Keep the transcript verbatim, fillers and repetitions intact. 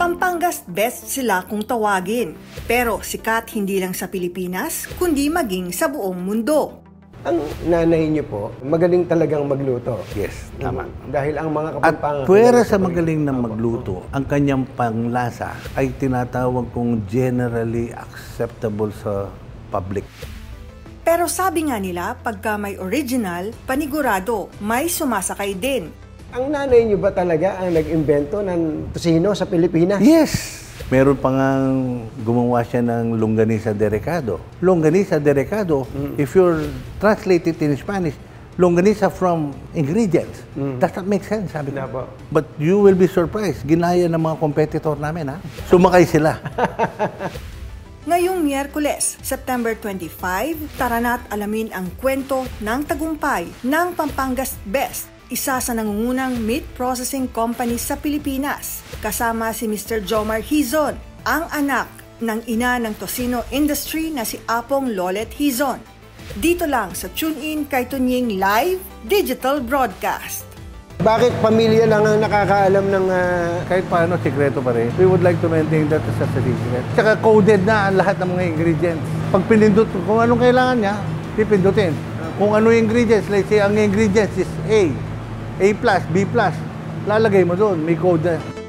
Pampangas best sila kung tawagin. Pero sikat hindi lang sa Pilipinas, kundi maging sa buong mundo. Ang nanay niyo po, magaling talagang magluto. Yes, tama. Mm, dahil ang mga At kapampangan... puwera sa magaling na magluto, ang kanyang panglasa ay tinatawag kong generally acceptable sa public. Pero sabi nga nila, pagka may original, panigurado, may sumasakay din. Ang nanay niyo ba talaga ang nag-imbento ng tusino sa Pilipinas? Yes! Meron pa nga gumawa siya ng longganisa de recado. Longganisa de recado, mm. if you're translated in Spanish, longganisa from ingredients. Mm. Does that make sense? Sabi ko. But you will be surprised. Ginaya ng mga competitor namin, ha? Sumakay sila. Ngayong Miyerkules, September twenty-fifth, tara na't alamin ang kwento ng tagumpay ng Pampangas Best, isa sa nangungunang meat processing company sa Pilipinas, kasama si Mister Jomar Hizon, ang anak ng ina ng Tocino industry na si Apong Lolet Hizon. Dito lang sa TuneIn kay Tunying Live Digital Broadcast. Bakit pamilya lang ang nakakaalam ng... Uh... Kahit paano, sikreto pa rin. We would like to maintain that as a secret. Tsaka coded na ang lahat ng mga ingredients. Pag pinindot, kung anong kailangan niya, pipindutin. Kung ano yung ingredients, let's say ang ingredients is A, A plus, B plus, lalagay mo doon, may code na.